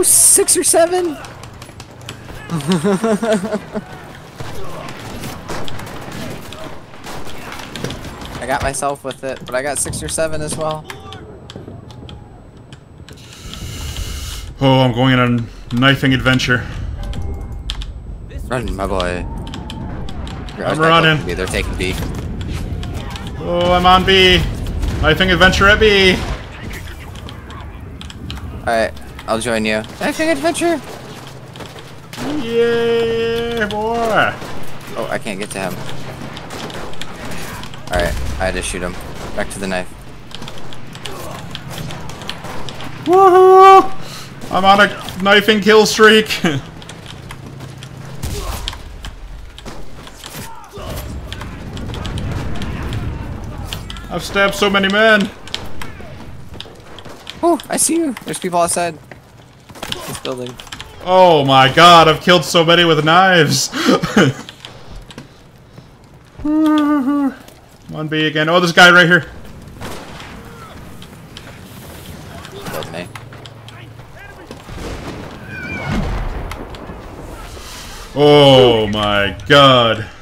Oh, 6 or 7. I got myself with it, but I got 6 or 7 as well. Oh, I'm going on a knifing adventure. Run, my boy. I'm running. They're taking B. Oh, I'm on B. Knifing adventure at B. Alright, I'll join you. Knifing adventure! Yeah, boy. Oh, I can't get to him. Alright, I had to shoot him. Back to the knife. Woohoo! I'm on a knifing kill streak. I've stabbed so many men. Oh, I see you. There's people outside this building. Oh my god, I've killed so many with knives. I'm on B again. Oh, this guy right here. Killed me. Oh my god.